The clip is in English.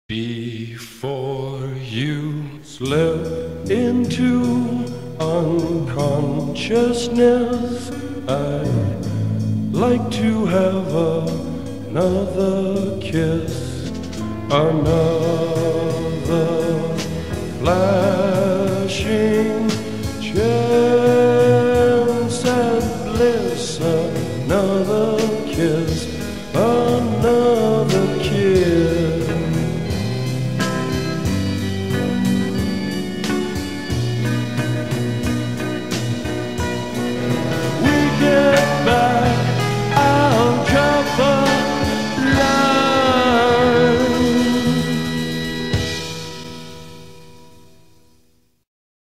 Before you slip into unconsciousness, I'd like to have another kiss, another flashing chance at bliss, another